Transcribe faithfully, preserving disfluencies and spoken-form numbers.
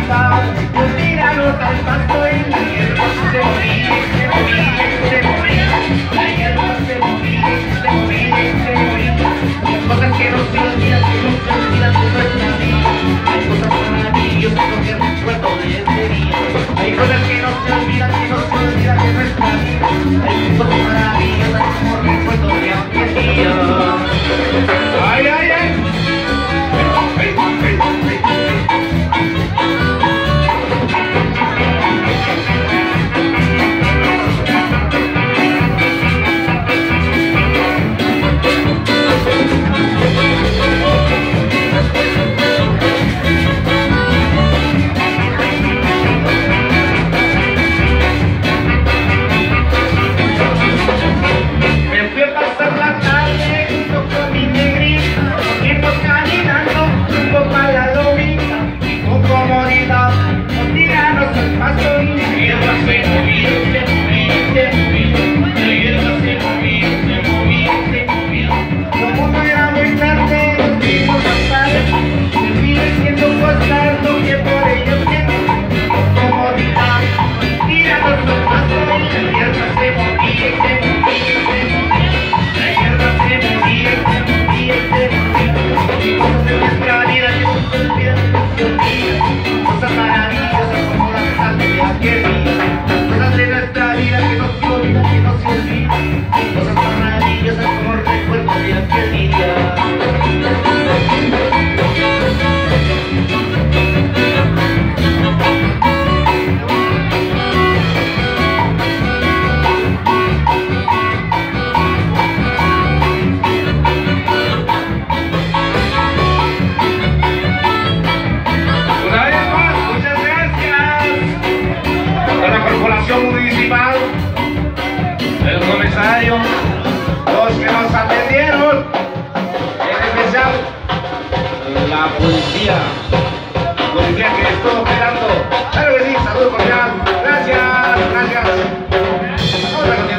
bonita, pues tiraron al pasto y la hierba se movía, se movía, se movía, la hierba se movía, se movía, se movía. Hay cosas que no se olvidan, que no se olvidan de nuestra vida. Hay cosas maravillosas que recuerdo de ese día. Hay cosas que no se olvidan, que no se olvidan de nuestra vida. Hay cosas maravillosas como recuerdo de aquel día. Ay, ay, ay. Cosas maravillosas como la tarde de aquel día. Cosas de nuestra vida que no se olvidan, que no se olvidan. Cosas maravillosas como recuerdo de aquel día. Municipal, el comisario, los que nos atendieron, en especial la policía, la policía que estuvo operando. Claro que sí, saludo cordial, gracias, gracias. Vamos a continuar.